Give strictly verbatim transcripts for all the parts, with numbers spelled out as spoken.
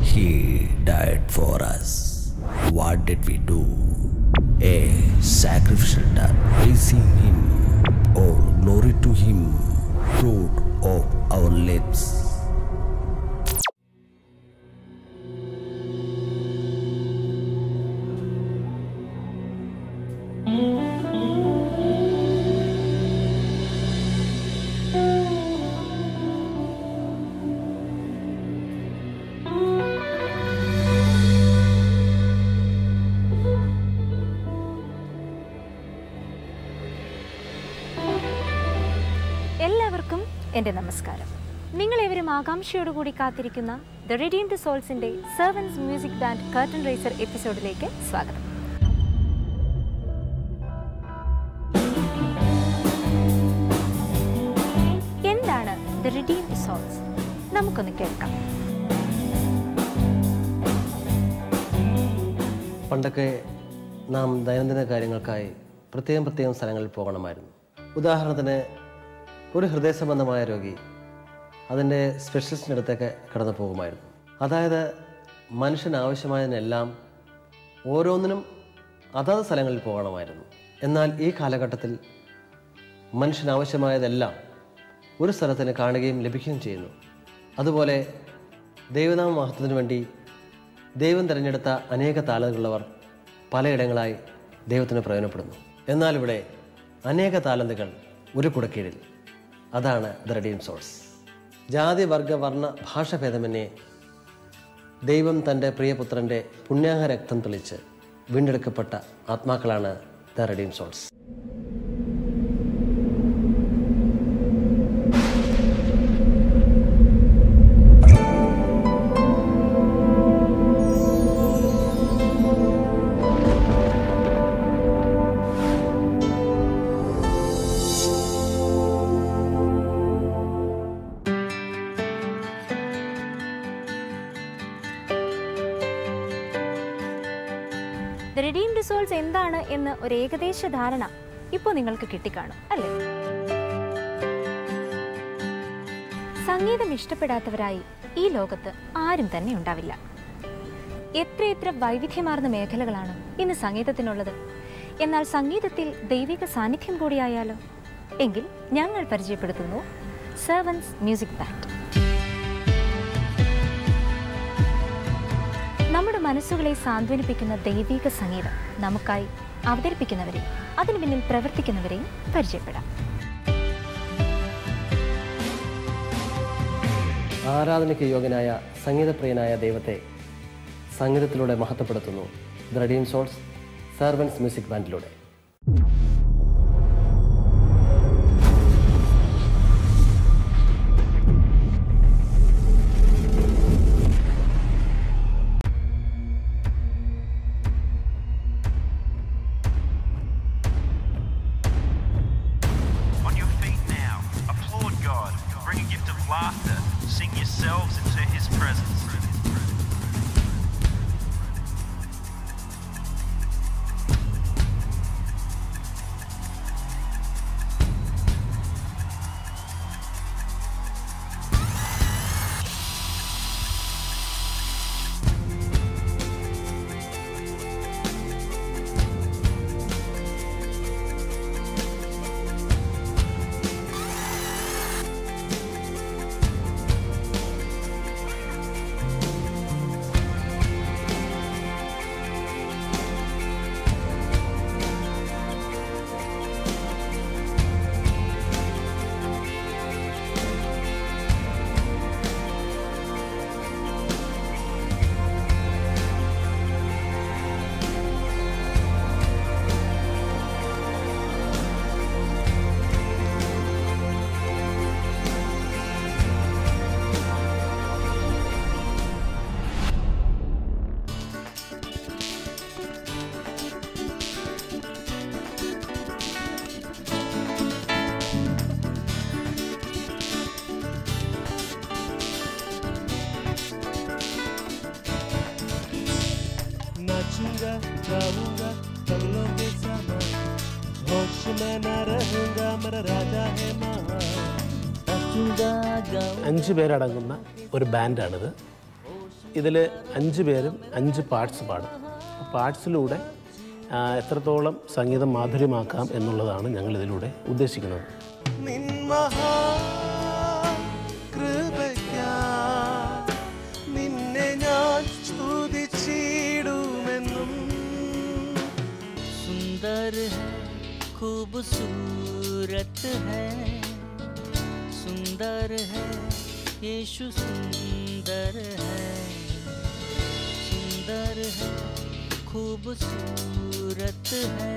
He died for us. What did we do? A sacrificial death. Praising Him or glory to Him, fruit of our lips. എല്ലാവർക്കും എൻ്റെ നമസ്കാരം. നിങ്ങളേവരും ആകാംക്ഷയോടുകൂടി കാത്തിരിക്കുന്ന the redeemed സോൾസിൻ്റെ servants music band curtain raiser എപ്പിസോഡിലേക്ക് സ്വാഗതം. എന്താണ് ദ റെഡീംഡ് സോൾസ്? നമുക്കൊന്ന് കേൾക്കാം. പണ്ടൊക്കെ നാം ദൈനംദിന കാര്യങ്ങൾക്കായി പ്രത്യേകം പ്രത്യേകം സ്ഥലങ്ങളിൽ പോകണമായിരുന്നു. ഉദാഹരണത്തിന് ഒരു ഹൃദയ സംബന്ധമായ രോഗി അതിൻ്റെ സ്പെഷ്യലിസ്റ്റിൻ്റെ അടുത്തേക്ക് കടന്നു പോകുമായിരുന്നു. അതായത് മനുഷ്യന് ആവശ്യമായതിനെല്ലാം ഓരോന്നിനും അതത് സ്ഥലങ്ങളിൽ പോകണമായിരുന്നു. എന്നാൽ ഈ കാലഘട്ടത്തിൽ മനുഷ്യന് ആവശ്യമായതെല്ലാം ഒരു സ്ഥലത്തിന് കാണുകയും ലഭിക്കുകയും ചെയ്യുന്നു. അതുപോലെ ദൈവനാമ മഹത്വത്തിന് വേണ്ടി ദൈവം തിരഞ്ഞെടുത്ത അനേക താലന്തുകളുള്ളവർ പലയിടങ്ങളായി ദൈവത്തിന് പ്രയോജനപ്പെടുന്നു. എന്നാൽ ഇവിടെ അനേക താലന്തുകൾ ഒരു കുടക്കീഴിൽ. അതാണ് ദ റെഡീംഡ് സോൾസ്. ജാതി വർഗ വർണ്ണ ഭാഷഭേദമന്യേ ദൈവം തൻ്റെ പ്രിയപുത്രൻ്റെ പുണ്യാഹ രക്തം തെളിച്ച് വീണ്ടെടുക്കപ്പെട്ട ആത്മാക്കളാണ് the redeemed souls. The redeemed souls എന്താണ് എന്ന് ഒരു ഏകദേശ ധാരണ ഇപ്പോൾ നിങ്ങൾക്ക് കിട്ടിക്കാണും അല്ലേ? സംഗീതം ഇഷ്ടപ്പെടാത്തവരായി ഈ ലോകത്ത് ആരും തന്നെ ഉണ്ടാവില്ല. എത്രയെത്ര വൈവിധ്യമാർന്ന മേഖലകളാണ് ഇന്ന് സംഗീതത്തിനുള്ളത്. എന്നാൽ സംഗീതത്തിൽ ദൈവിക സാന്നിധ്യം കൂടിയായാലോ? എങ്കിൽ ഞങ്ങൾ പരിചയപ്പെടുത്തുന്നു സെർവൻസ് മ്യൂസിക് ബാൻഡ്. നമ്മുടെ മനസ്സുകളെ സാന്ത്വനിപ്പിക്കുന്ന ദൈവിക സംഗീതം നമുക്കായി അവതരിപ്പിക്കുന്നവരെയും അതിനു പിന്നിൽ പ്രവർത്തിക്കുന്നവരെയും പരിചയപ്പെടാം. ആരാധനയ്ക്ക് യോഗ്യനായ സംഗീതപ്രിയനായ ദൈവത്തെ സംഗീതത്തിലൂടെ മഹത്വപ്പെടുത്തുന്നു the redeemed souls servants music ബാൻഡിലൂടെ. Sing yourselves into His presence. नाचूंगा गाऊंगा तबलों के सामान, होश में न रहूंगा मेरा राजा है महान. അഞ്ച് പേരടങ്ങുന്ന ഒരു ബാൻഡാണിത്. ഇതിൽ അഞ്ച് പേരും അഞ്ച് പാർട്സ് പാടും. പാർട്സിലൂടെ എത്രത്തോളം സംഗീതം മാധുര്യമാക്കാം എന്നുള്ളതാണ് ഞങ്ങൾ ഇതിലൂടെ ഉദ്ദേശിക്കുന്നത്. നിന്നെ ഞാൻ സ്തുതിച്ചിടുമെന്നും सुंदर है खूबसूरत है सुंदर है यीशु सुंदर है सुंदर है खूबसूरत है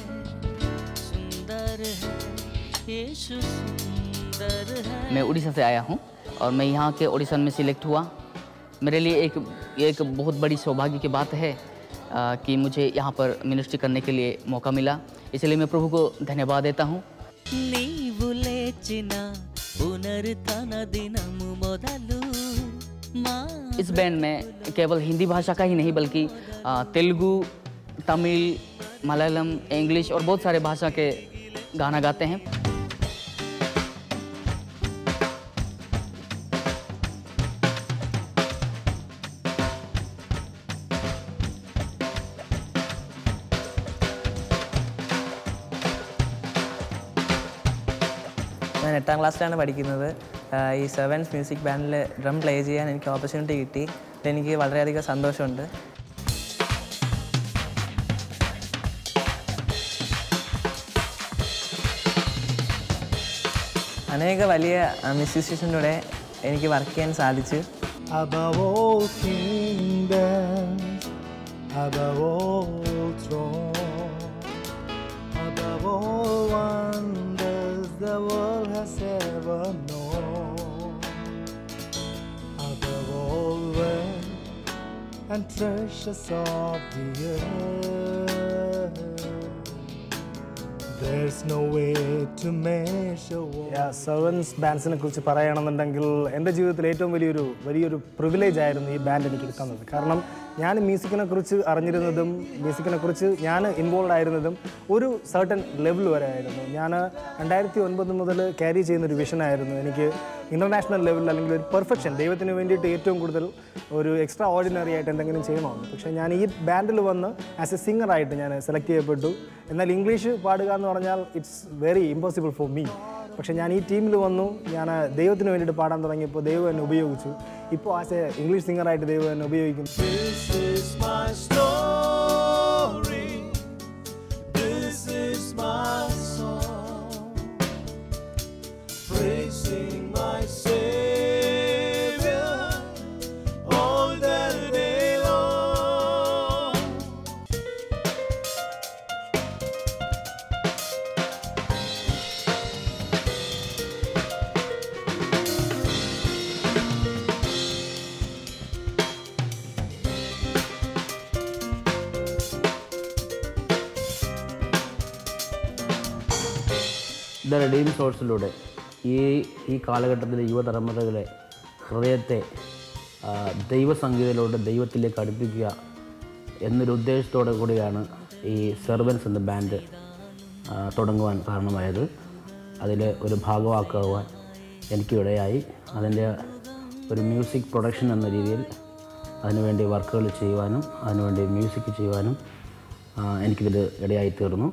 सुंदर है यीशु सुंदर है। मैं उड़ीसा से आया हूँ और मैं यहाँ के ऑडिशन में सिलेक्ट हुआ। मेरे लिए एक एक बहुत बड़ी सौभाग्य की बात है आ, कि मुझे यहाँ पर मिनिस्ट्री करने के लिए मौका मिला, इसलिए मैं प्रभु को धन्यवाद देता हूँ। इस बैंड में केवल हिंदी भाषा का ही नहीं बल्कि तेलुगु, तमिल, मलयालम, इंग्लिश और बहुत सारे भाषा के गाना गाते हैं। ഞാൻ എട്ടാം ക്ലാസ്സിലാണ് പഠിക്കുന്നത്. ഈ സെവൻസ് മ്യൂസിക് ബാൻഡിൽ ഡ്രം പ്ലേ ചെയ്യാൻ എനിക്ക് ഓപ്പർച്യൂണിറ്റി കിട്ടി. എനിക്ക് വളരെയധികം സന്തോഷമുണ്ട്. അനേക വലിയ മ്യൂസിഷ്യൻസിൻ്റെ കൂടെ എനിക്ക് വർക്ക് ചെയ്യാൻ സാധിച്ചു. Above all kingdoms, above all thrones, above all wonders the world has ever known, above all wealth and treasures of the earth, there's no way to measure what. Yeah, servants ബാൻഡ്സിനെ കുറിച്ച് പറയുകയാണെന്നുണ്ടെങ്കിൽ എൻ്റെ ജീവിതത്തിൽ ഏറ്റവും വലിയൊരു വലിയൊരു പ്രിവിലേജ് ആയിരുന്നു ഈ ബാൻഡ് എനിക്ക് കിട്ടുന്നത്. കാരണം ഞാൻ മ്യൂസിക്കിനെ കുറിച്ച് അറിഞ്ഞിരുന്നതും മ്യൂസിക്കിനെ കുറിച്ച് ഞാൻ ഇൻവോൾവ് ആയിരുന്നതും ഒരു സർട്ടൻ ലെവൽ വരെ ആയിരുന്നു. ഞാൻ രണ്ടായിരത്തി ഒൻപത് മുതൽ ക്യാരി ചെയ്യുന്നൊരു വിഷനായിരുന്നു എനിക്ക് ഇൻ്റർനാഷണൽ ലെവലിൽ അല്ലെങ്കിൽ ഒരു പെർഫെക്ഷൻ ദൈവത്തിന് വേണ്ടിയിട്ട് ഏറ്റവും കൂടുതൽ ഒരു എക്സ്ട്രാ ഓർഡിനറി ആയിട്ട് എന്തെങ്കിലും ചെയ്യണമെന്ന്. പക്ഷേ ഞാൻ ഈ ബാൻഡിൽ വന്ന് ആസ് എ സിംഗറായിട്ട് ഞാൻ സെലക്ട് ചെയ്യപ്പെട്ടു. എന്നാൽ ഇംഗ്ലീഷ് പാടുക എന്ന് പറഞ്ഞാൽ it's very impossible for me. പക്ഷേ ഞാൻ ഈ ടീമിൽ വന്നു, ഞാൻ ദൈവത്തിന് വേണ്ടിയിട്ട് പാടാൻ തുടങ്ങിയപ്പോൾ ദൈവം എന്നെ ഉപയോഗിച്ചു. ഇപ്പോൾ ആസ് എ ഇംഗ്ലീഷ് സിംഗറായിട്ട് ദൈവം എന്നെ ഉപയോഗിക്കുന്നു. ദ റെഡീം സോഴ്സിലൂടെ ഈ ഈ കാലഘട്ടത്തിലെ യുവതലമുറകളെ ഹൃദയത്തെ ദൈവസംഗീതത്തിലൂടെ ദൈവത്തിലേക്ക് അടുപ്പിക്കുക എന്നൊരു ഉദ്ദേശത്തോടു കൂടിയാണ് ഈ സെർവൻസ് എന്ന ബാൻഡ് തുടങ്ങുവാൻ കാരണമായത്. അതിൽ ഒരു ഭാഗമാക്കുവാൻ എനിക്കിടയായി. അതിൻ്റെ ഒരു മ്യൂസിക് പ്രൊഡക്ഷൻ എന്ന രീതിയിൽ അതിനുവേണ്ടി വർക്കുകൾ ചെയ്യുവാനും അതിനുവേണ്ടി മ്യൂസിക് ചെയ്യുവാനും എനിക്കിതിൽ ഇടയായി തീർന്നു.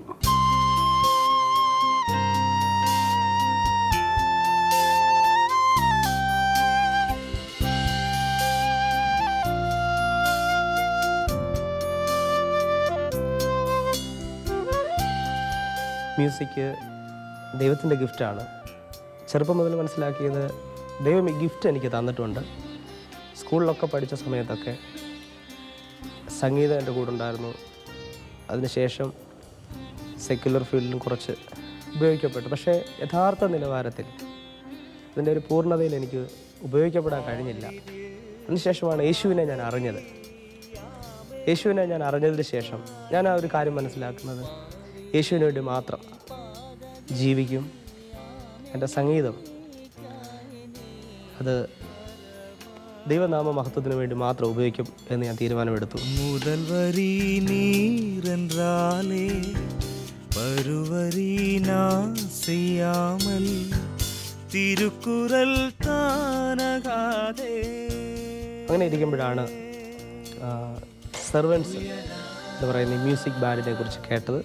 മ്യൂസിക് ദൈവത്തിൻ്റെ ഗിഫ്റ്റാണ്. ചെറുപ്പം മുതൽ മനസ്സിലാക്കിയത് ദൈവം ഈ ഗിഫ്റ്റ് എനിക്ക് തന്നിട്ടുണ്ട്. സ്കൂളിലൊക്കെ പഠിച്ച സമയത്തൊക്കെ സംഗീതം എൻ്റെ കൂടെ ഉണ്ടായിരുന്നു. അതിനുശേഷം സെക്യുലർ ഫീൽഡിലും കുറച്ച് ഉപയോഗിക്കപ്പെട്ടു. പക്ഷേ യഥാർത്ഥ നിലവാരത്തിൽ ഇതിൻ്റെ ഒരു പൂർണ്ണതയിൽ എനിക്ക് ഉപയോഗിക്കപ്പെടാൻ കഴിഞ്ഞില്ല. അതിനുശേഷമാണ് യേശുവിനെ ഞാൻ അറിഞ്ഞത്. യേശുവിനെ ഞാൻ അറിഞ്ഞതിന് ശേഷം ഞാൻ ആ ഒരു കാര്യം മനസ്സിലാക്കുന്നത്, യേശുവിന് വേണ്ടി മാത്രം ജീവിക്കും. എൻ്റെ സംഗീതം അത് ദൈവനാമ മഹത്വത്തിന് വേണ്ടി മാത്രം ഉപയോഗിക്കും എന്ന് ഞാൻ തീരുമാനമെടുത്തു. മുതൽ വരി നീരെൻറാലേ പരുവരി നാം ചെയ്യാമൽ തിരുക്കുറൽ താനകാതെ അങ്ങനെ ഇരിക്കുമ്പോഴാണ് സെർവൻസ് എന്ന് പറയുന്ന ഈ മ്യൂസിക് ബാൻഡിനെ കുറിച്ച് കേട്ടത്.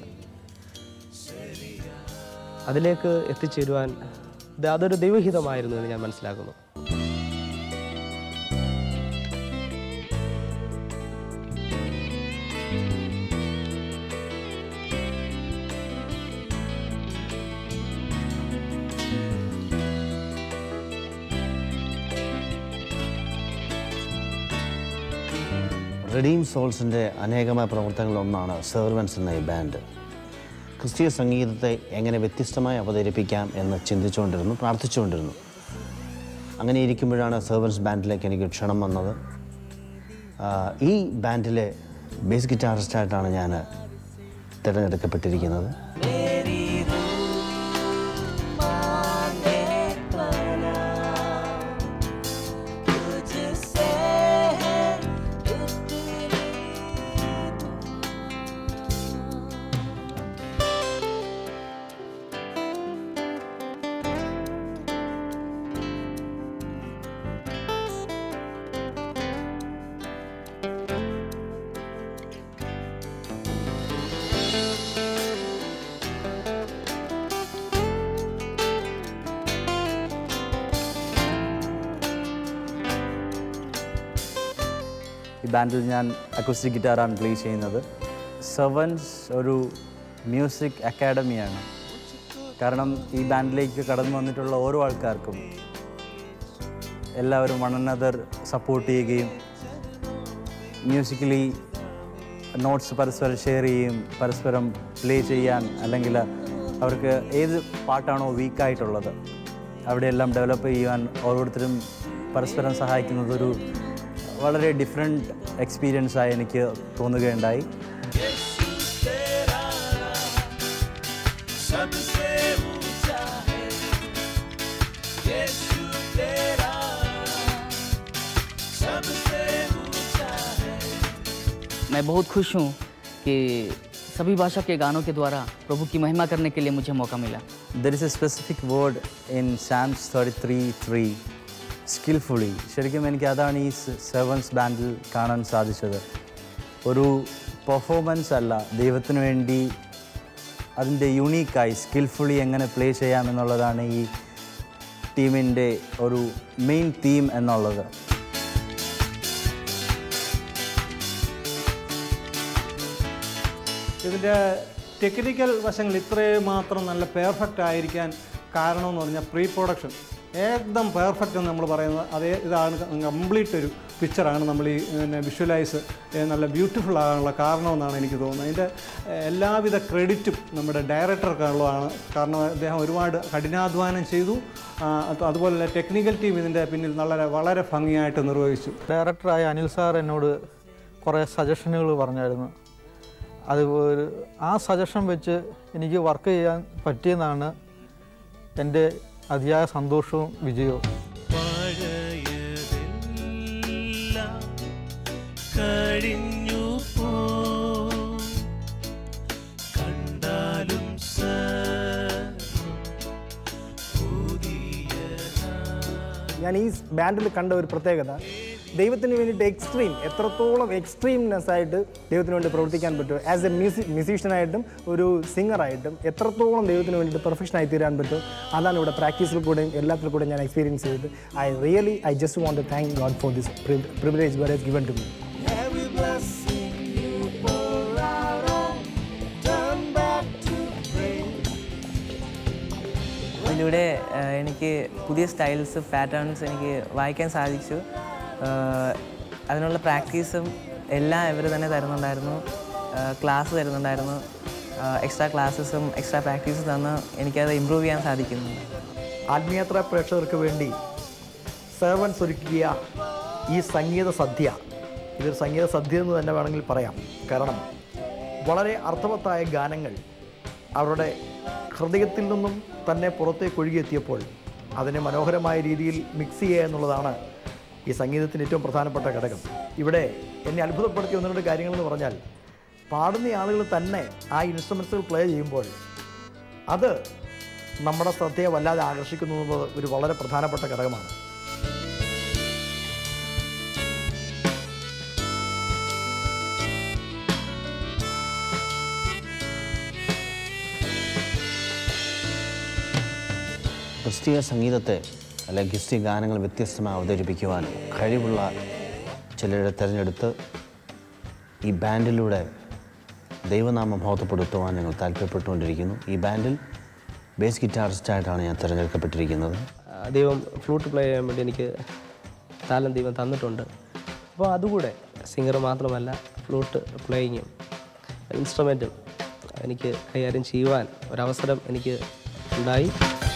അതിലേക്ക് എത്തിച്ചേരുവാൻ ഇത് അതൊരു ദൈവഹിതമായിരുന്നു എന്ന് ഞാൻ മനസ്സിലാക്കുന്നു. റെഡീം സോൾസിൻ്റെ അനേകമായ പ്രവർത്തനങ്ങളിലൊന്നാണ് സെർവൻസ് എന്ന ഈ ബാൻഡ്. ക്രിസ്തീയ സംഗീതത്തെ എങ്ങനെ വ്യത്യസ്തമായി അവതരിപ്പിക്കാം എന്ന് ചിന്തിച്ചുകൊണ്ടിരുന്നു, പ്രാർത്ഥിച്ചുകൊണ്ടിരുന്നു. അങ്ങനെ ഇരിക്കുമ്പോഴാണ് സെർവൻസ് ബാൻഡിലേക്ക് എനിക്ക് ക്ഷണം വന്നത്. ഈ ബാൻഡിലെ ബേസ് ഗിറ്റാറിസ്റ്റായിട്ടാണ് ഞാൻ തിരഞ്ഞെടുക്കപ്പെട്ടിരിക്കുന്നത്. ഈ ബാൻഡിൽ ഞാൻ അക്കോസ്റ്റിക് ഗിറ്റാറാണ് പ്ലേ ചെയ്യുന്നത്. സെർവൻസ് ഒരു മ്യൂസിക് അക്കാഡമിയാണ്. കാരണം ഈ ബാൻഡിലേക്ക് കടന്നു വന്നിട്ടുള്ള ഓരോ ആൾക്കാർക്കും എല്ലാവരും വൺ അനദർ സപ്പോർട്ട് ചെയ്യുകയും മ്യൂസിക്കലി നോട്ട്സ് പരസ്പരം ഷെയർ ചെയ്യുകയും പരസ്പരം പ്ലേ ചെയ്യാൻ, അല്ലെങ്കിൽ അവർക്ക് ഏത് പാട്ടാണോ വീക്കായിട്ടുള്ളത് അവിടെയെല്ലാം ഡെവലപ്പ് ചെയ്യുവാൻ ഓരോരുത്തരും പരസ്പരം സഹായിക്കുന്നത് ഒരു വളരെ ഡിഫറെൻറ്റ് എക്സ്പീരിയൻസായി എനിക്ക് തോന്നുകയുണ്ടായി. मैं बहुत खुश हूँ कि सभी भाषा के गानों के द्वारा प्रभु की महिमा करने के लिए मुझे मौका मिला. There is a specific word in Psalms thirty-three three, skillfully. ശരിക്കും എനിക്ക് അതാണ് ഈ സെർവൻസ് ബാൻഡിൽ കാണാൻ സാധിച്ചത്. ഒരു പെർഫോമൻസ് അല്ല, ദൈവത്തിന് വേണ്ടി അതിൻ്റെ യുണീക്കായി സ്കിൽഫുള്ളി എങ്ങനെ പ്ലേ ചെയ്യാമെന്നുള്ളതാണ് ഈ ടീമിൻ്റെ ഒരു മെയിൻ തീം എന്നുള്ളത്. ഇതിൻ്റെ ടെക്നിക്കൽ വശങ്ങൾ ഇത്രയും മാത്രം നല്ല പെർഫെക്റ്റ് ആയിരിക്കാൻ കാരണമെന്ന് പറഞ്ഞാൽ പ്രീ പ്രൊഡക്ഷൻ ഏകദം പെർഫെക്റ്റ് എന്ന് നമ്മൾ പറയുന്നത് അതേ ഇതാണ്. കംപ്ലീറ്റ് ഒരു പിക്ചറാണ് നമ്മൾ ഈ പിന്നെ വിഷ്വലൈസ് നല്ല ബ്യൂട്ടിഫുൾ ആകാനുള്ള കാരണമെന്നാണ് എനിക്ക് തോന്നുന്നത്. അതിൻ്റെ എല്ലാവിധ ക്രെഡിറ്റും നമ്മുടെ ഡയറക്ടർക്കുള്ളതാണ്. കാരണം അദ്ദേഹം ഒരുപാട് കഠിനാധ്വാനം ചെയ്തു. അതുപോലെ ടെക്നിക്കൽ ടീം ഇതിൻ്റെ പിന്നിൽ വളരെ വളരെ ഭംഗിയായിട്ട് നിർവഹിച്ചു. ഡയറക്ടറായ അനിൽ സാർ എന്നോട് കുറേ സജഷനുകൾ പറഞ്ഞായിരുന്നു. അത് ആ സജഷൻ വെച്ച് എനിക്ക് വർക്ക് ചെയ്യാൻ പറ്റിയെന്നാണ് എൻ്റെ അതിയായ സന്തോഷവും വിജയവും. കഴിഞ്ഞു പോ കണ്ടാലും ഞാൻ ഈ ബാൻഡിൽ കണ്ട ഒരു പ്രത്യേകത, ദൈവത്തിന് വേണ്ടിയിട്ട് എക്സ്ട്രീം എത്രത്തോളം എക്സ്ട്രീംനെസ് ആയിട്ട് ദൈവത്തിന് വേണ്ടി പ്രവർത്തിക്കാൻ പറ്റുമോ, ആസ് എ മ്യൂസിക് മ്യൂസീഷ്യനായിട്ടും ഒരു സിംഗറായിട്ടും എത്രത്തോളം ദൈവത്തിന് വേണ്ടിയിട്ട് പെർഫെക്ഷനായി തീരാൻ പറ്റും, അതാണ് ഇവിടെ പ്രാക്ടീസിൽ കൂടെയും എല്ലാത്തിലും കൂടെ ഞാൻ എക്സ്പീരിയൻസ് ചെയ്തത്. I really I just want to thank God for this privilege God has given to me. ഇതിലൂടെ എനിക്ക് പുതിയ സ്റ്റൈൽസ് പാറ്റേൺസ് എനിക്ക് വായിക്കാൻ സാധിച്ചു. അതിനുള്ള പ്രാക്ടീസും എല്ലാം ഇവർ തന്നെ തരുന്നുണ്ടായിരുന്നു. ക്ലാസ് തരുന്നുണ്ടായിരുന്നു. എക്സ്ട്രാ ക്ലാസ്സസും എക്സ്ട്രാ പ്രാക്ടീസും തന്ന് എനിക്കത് ഇമ്പ്രൂവ് ചെയ്യാൻ സാധിക്കുന്നു. ആത്മീയത്ര പ്രേക്ഷകർക്ക് വേണ്ടി സെർവൻസ് ഒരുക്കിയ ഈ സംഗീത സദ്യ, ഇതൊരു സംഗീത സദ്യ എന്ന് തന്നെ വേണമെങ്കിൽ പറയാം. കാരണം വളരെ അർത്ഥവത്തായ ഗാനങ്ങൾ അവരുടെ ഹൃദയത്തിൽ നിന്നും തന്നെ പുറത്തേക്ക് ഒഴുകിയെത്തിയപ്പോൾ അതിനെ മനോഹരമായ രീതിയിൽ മിക്സ് ചെയ്യുക എന്നുള്ളതാണ് ഈ സംഗീതത്തിന് ഏറ്റവും പ്രധാനപ്പെട്ട ഘടകം. ഇവിടെ എന്നെ അത്ഭുതപ്പെടുത്തിയ ഒന്ന് രണ്ട് കാര്യങ്ങളെന്ന് പറഞ്ഞാൽ, പാടുന്ന ആളുകൾ തന്നെ ആ ഇൻസ്ട്രുമെൻസുകൾ പ്ലേ ചെയ്യുമ്പോൾ അത് നമ്മുടെ ശ്രദ്ധയെ വല്ലാതെ ആകർഷിക്കുന്നു എന്നത് ഒരു വളരെ പ്രധാനപ്പെട്ട ഘടകമാണ്. ക്രിസ്തീയ സംഗീതത്തെ അല്ലെങ്കിൽ ക്രിസ്തീയ ഗാനങ്ങൾ വ്യത്യസ്തമായി അവതരിപ്പിക്കുവാൻ കഴിവുള്ള ചിലരെ തിരഞ്ഞെടുത്ത് ഈ ബാൻഡിലൂടെ ദൈവനാമം മഹത്വപ്പെടുത്തുവാൻ ഞങ്ങൾ താല്പര്യപ്പെട്ടുകൊണ്ടിരിക്കുന്നു. ഈ ബാൻഡിൽ ബേസ് ഗിറ്റാറിസ്റ്റായിട്ടാണ് ഞാൻ തിരഞ്ഞെടുക്കപ്പെട്ടിരിക്കുന്നത്. ദൈവം ഫ്ലൂട്ട് പ്ലേ ചെയ്യാൻ വേണ്ടി എനിക്ക് താലം ദൈവം തന്നിട്ടുണ്ട്. അപ്പോൾ അതുകൂടെ സിംഗർ മാത്രമല്ല ഫ്ലൂട്ട് പ്ലേയിങ്ങും ഇൻസ്ട്രുമെൻറ്റും എനിക്ക് കൈകാര്യം ചെയ്യുവാൻ ഒരവസരം എനിക്ക് ഉണ്ടായി.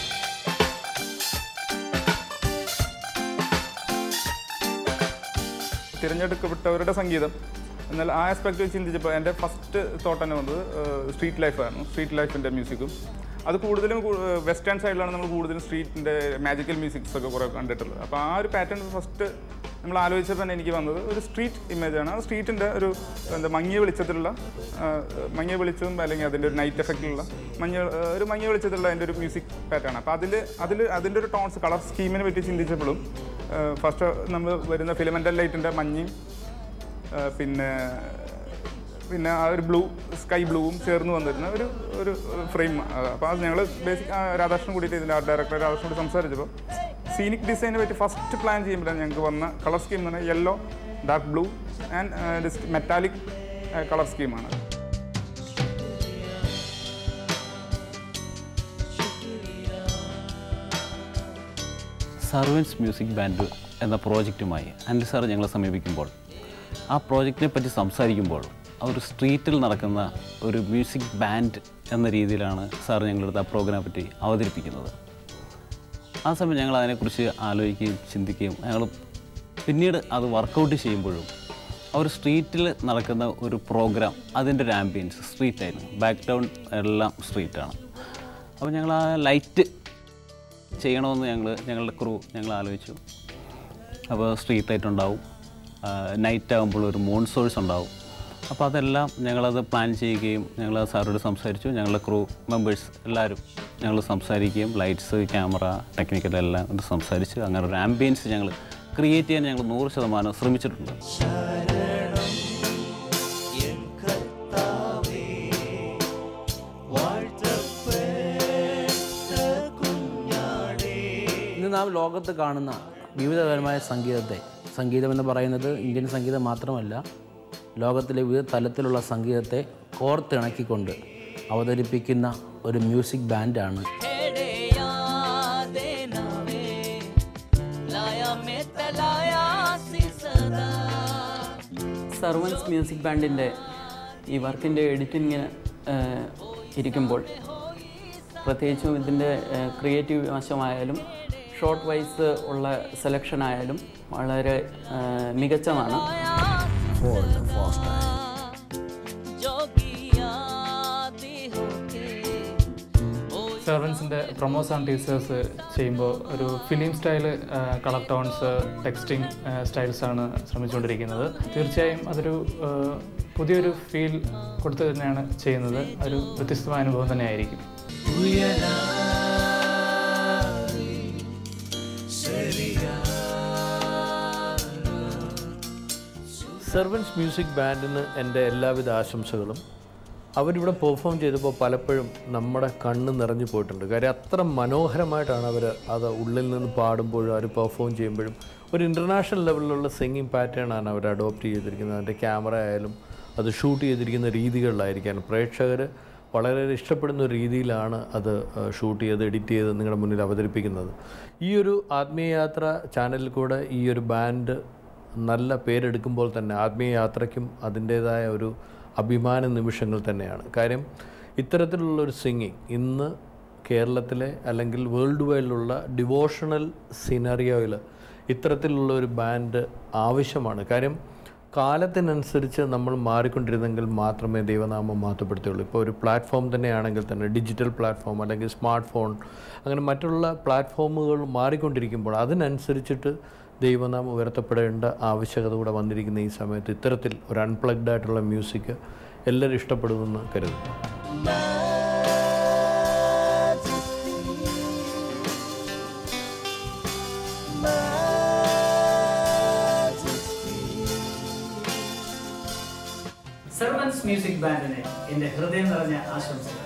തിരഞ്ഞെടുക്കപ്പെട്ടവരുടെ സംഗീതം എന്നാൽ ആ ആസ്പെക്ട് വെച്ച് ചിന്തിച്ചപ്പോൾ എൻ്റെ ഫസ്റ്റ് തോട്ട് തന്നെ വന്നത് സ്ട്രീറ്റ് ലൈഫായിരുന്നു. സ്ട്രീറ്റ് ലൈഫിൻ്റെ മ്യൂസിക്കും അത് കൂടുതലും വെസ്റ്റേൺ സൈഡിലാണ് നമ്മൾ കൂടുതലും സ്ട്രീറ്റിൻ്റെ മാജിക്കൽ മ്യൂസിക്സ് ഒക്കെ കുറേ കണ്ടിട്ടുള്ളത്. അപ്പോൾ ആ ഒരു പാറ്റേൺ ഫസ്റ്റ് നമ്മൾ ആലോചിച്ചപ്പോൾ തന്നെ എനിക്ക് വന്നത് ഒരു സ്ട്രീറ്റ് ഇമേജാണ്. ആ സ്ട്രീറ്റിൻ്റെ ഒരു എന്താ മങ്ങിയ വെളിച്ചത്തിലുള്ള മങ്ങിയ വെളിച്ചവും അല്ലെങ്കിൽ അതിൻ്റെ ഒരു നൈറ്റ് എഫക്റ്റിലുള്ള മഞ്ഞ ഒരു മങ്ങിയ വെളിച്ചത്തിലുള്ള അതിൻ്റെ ഒരു മ്യൂസിക് പാറ്റേൺ. അപ്പോൾ അതിൽ അതിൽ അതിൻ്റെ ഒരു ടോൺസ് കളർ സ്കീമിനെ പറ്റി ചിന്തിച്ചപ്പോഴും ഫസ്റ്റ് നമ്മൾ വരുന്ന ഫിലമെൻ്റൽ ലൈറ്റിൻ്റെ മഞ്ഞയും പിന്നെ പിന്നെ ആ ഒരു ബ്ലൂ സ്കൈ ബ്ലൂവും ചേർന്ന് വന്നിരുന്ന ഒരു ഒരു ഫ്രെയിം. അപ്പോൾ അത് ഞങ്ങൾ ബേസിക് രാധാകൃഷ്ണൻ കൂടിയിട്ട് ഇതിൻ്റെ ആർട്ട് ഡയറക്ടർ രാധാകൃഷ്ണൻ കൂടി സംസാരിച്ചപ്പോൾ സീനിക് ഡിസൈനെ പറ്റി ഫസ്റ്റ് പ്ലാൻ ചെയ്യുമ്പോഴാണ് ഞങ്ങൾക്ക് വന്ന കളർ സ്കീം എന്ന് പറഞ്ഞാൽ yellow, dark blue and metallic colour സ്കീമാണ്. സർവൻസ് മ്യൂസിക് ബാൻഡ് എന്ന പ്രോജക്റ്റുമായി അനിൽ സാർ ഞങ്ങളെ സമീപിക്കുമ്പോൾ ആ പ്രോജക്റ്റിനെ പറ്റി സംസാരിക്കുമ്പോൾ ഒരു സ്ട്രീറ്റിൽ നടക്കുന്ന ഒരു മ്യൂസിക് ബാൻഡ് എന്ന രീതിയിലാണ് സാർ ഞങ്ങളടുത്ത് ആ പ്രോഗ്രാമിനെ പറ്റി അവതരിപ്പിക്കുന്നത്. ആ സമയം ഞങ്ങൾ അതിനെക്കുറിച്ച് ആലോചിക്കുകയും ചിന്തിക്കുകയും ഞങ്ങൾ പിന്നീട് അത് വർക്കൗട്ട് ചെയ്യുമ്പോഴും ആ ഒരു സ്ട്രീറ്റിൽ നടക്കുന്ന ഒരു പ്രോഗ്രാം അതിൻ്റെ ഒരു ആംബിയൻസ് സ്ട്രീറ്റായിരുന്നു. ബാക്ക് ഡൗൺ എല്ലാം സ്ട്രീറ്റാണ്. അപ്പോൾ ഞങ്ങൾ ആ ലൈറ്റ് ചെയ്യണമെന്ന് ഞങ്ങൾ ഞങ്ങളുടെ ക്രൂ ഞങ്ങൾ ആലോചിച്ചു. അപ്പോൾ സ്ട്രീറ്റ് ലൈറ്റ് ഉണ്ടാവും, നൈറ്റ് ആകുമ്പോൾ ഒരു മൂൺ സോഴ്സ് ഉണ്ടാവും. അപ്പോൾ അതെല്ലാം ഞങ്ങളത് പ്ലാൻ ചെയ്യുകയും ഞങ്ങൾ സാറോട് സംസാരിച്ചു. ഞങ്ങളുടെ ക്രൂ മെമ്പേഴ്സ് എല്ലാവരും ഞങ്ങൾ സംസാരിക്കുകയും ലൈറ്റ്സ്, ക്യാമറ, ടെക്നിക്കൽ എല്ലാം ഇത് സംസാരിച്ച് അങ്ങനെ ഒരു ആംബിയൻസ് ഞങ്ങൾ ക്രിയേറ്റ് ചെയ്യാൻ ഞങ്ങൾ നൂറ് ശതമാനം ശ്രമിച്ചിട്ടുണ്ട്. ഇന്ന് നാം ലോകത്ത് കാണുന്ന വിവിധതരമായ സംഗീതത്തെ, സംഗീതമെന്ന് പറയുന്നത് ഇന്ത്യൻ സംഗീതം മാത്രമല്ല, ലോകത്തിലെ വിവിധ തലത്തിലുള്ള സംഗീതത്തെ കോർത്തിണക്കിക്കൊണ്ട് അവതരിപ്പിക്കുന്ന ഒരു മ്യൂസിക് ബാൻഡാണ് സർവൻസ് മ്യൂസിക് ബാൻഡിൻ്റെ ഈ വർക്കിൻ്റെ എഡിറ്റിങ്ങിന് ഇരിക്കുമ്പോൾ പ്രത്യേകിച്ചും ഇതിൻ്റെ ക്രിയേറ്റീവ് വശമായാലും ഷോർട്ട് വൈസ് ഉള്ള സെലക്ഷൻ ആയാലും വളരെ മികച്ചതാണ്. സർവൻസിൻ്റെ പ്രൊമോസ് ആൻഡ് ടീസേഴ്സ് ചെയ്യുമ്പോൾ ഒരു film style colour tones, texting സ്റ്റൈൽസാണ് ശ്രമിച്ചുകൊണ്ടിരിക്കുന്നത്. തീർച്ചയായും അതൊരു പുതിയൊരു ഫീൽ കൊടുത്ത് തന്നെയാണ് ചെയ്യുന്നത്. ഒരു വ്യത്യസ്തമായ അനുഭവം തന്നെയായിരിക്കും. സർവൻസ് മ്യൂസിക് ബാൻഡിന് എൻ്റെ എല്ലാവിധ ആശംസകളും. അവരിവിടെ പെർഫോം ചെയ്തപ്പോൾ പലപ്പോഴും നമ്മുടെ കണ്ണ് നിറഞ്ഞു പോയിട്ടുണ്ട്. കാര്യം അത്ര മനോഹരമായിട്ടാണ് അവർ അത് ഉള്ളിൽ നിന്ന് പാടുമ്പോഴും അവർ പെർഫോം ചെയ്യുമ്പോഴും ഒരു ഇൻ്റർനാഷണൽ ലെവലിലുള്ള സിംഗിങ് പാറ്റേണാണ് അവർ അഡോപ്റ്റ് ചെയ്തിരിക്കുന്നത്. അതിൻ്റെ ക്യാമറ ആയാലും അത് ഷൂട്ട് ചെയ്തിരിക്കുന്ന രീതികളിലായിരിക്കാൻ പ്രേക്ഷകർ വളരെ ഇഷ്ടപ്പെടുന്ന ഒരു രീതിയിലാണ് അത് ഷൂട്ട് ചെയ്ത് എഡിറ്റ് ചെയ്ത് നിങ്ങളുടെ മുന്നിൽ അവതരിപ്പിക്കുന്നത്. ഈ ഒരു ആത്മീയയാത്ര ചാനലിൽ കൂടെ ഈ ഒരു ബാൻഡ് നല്ല പേരെടുക്കുമ്പോൾ തന്നെ ആത്മീയ യാത്രയ്ക്കും അതിൻ്റേതായ ഒരു അഭിമാന നിമിഷങ്ങൾ തന്നെയാണ്. കാര്യം ഇത്തരത്തിലുള്ളൊരു സിംഗിങ് ഇന്ന് കേരളത്തിലെ അല്ലെങ്കിൽ വേൾഡ് വൈഡിലുള്ള ഡിവോഷണൽ സിനറിയോയിൽ ഇത്തരത്തിലുള്ള ഒരു ബാൻഡ് ആവശ്യമാണ്. കാര്യം കാലത്തിനനുസരിച്ച് നമ്മൾ മാറിക്കൊണ്ടിരുന്നെങ്കിൽ മാത്രമേ ദൈവനാമം മാറ്റപ്പെടുത്തുകയുള്ളൂ. ഇപ്പോൾ ഒരു പ്ലാറ്റ്ഫോം തന്നെയാണെങ്കിൽ തന്നെ ഡിജിറ്റൽ പ്ലാറ്റ്ഫോം അല്ലെങ്കിൽ സ്മാർട്ട് ഫോൺ അങ്ങനെ മറ്റുള്ള പ്ലാറ്റ്ഫോമുകൾ മാറിക്കൊണ്ടിരിക്കുമ്പോൾ അതിനനുസരിച്ചിട്ട് ദൈവനാമം ഉയർത്തപ്പെടേണ്ട ആവശ്യകത കൂടെ വന്നിരിക്കുന്ന ഈ സമയത്ത് ഇത്തരത്തിൽ ഒരു അൺപ്ലഗ്ഡ് ആയിട്ടുള്ള മ്യൂസിക് എല്ലാവരും ഇഷ്ടപ്പെടുമെന്ന് കരുതുന്നു. സർവൻസ് മ്യൂസിക് ബാൻഡിന് എൻ്റെ ഹൃദയം നിറഞ്ഞ ആശംസകൾ.